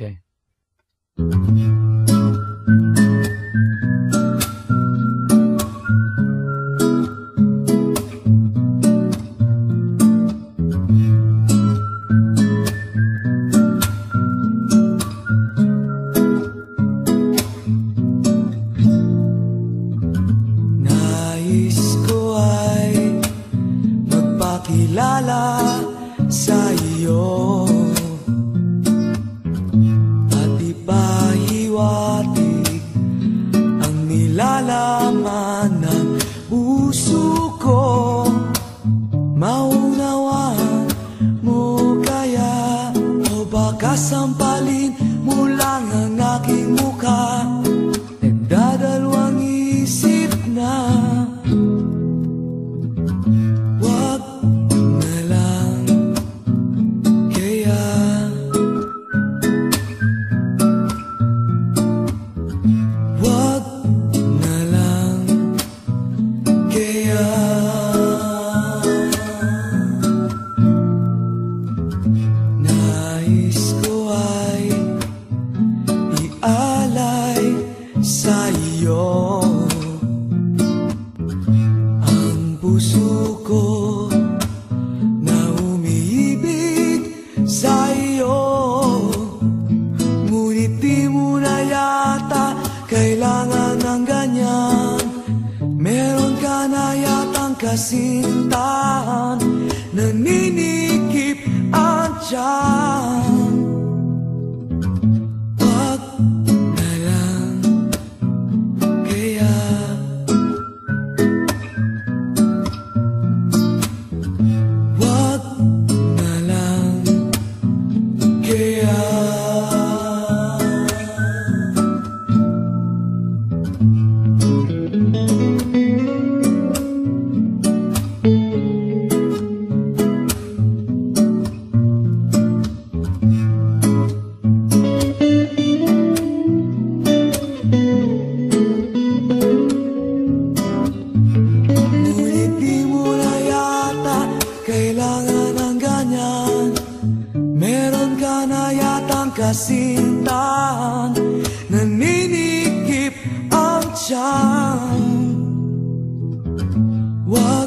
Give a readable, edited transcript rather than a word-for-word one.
Okay. Nais ko ay magpakilala sa iyo at ipahiwatig ang nilalaman ng puso ko. Maunawaan mo kaya o baka sampalin mo lang ang aking mukha? Nagdadalawang isip na wag na lang kaya. Wag na lang kaya. Nais ko ay ialay sa iyo ang puso ko na umiibig sa iyo. Ngunit di mo na yata kailangan ng ganyan. Meron ka na yatang kasintahan, naninikip ang tiyan. Wag na lang kaya. Wag na lang kaya. Ngunit di mo na yata kailangan ng ganyan. Meron ka na yatang kasintahan, naninikip ang tiyan. Wag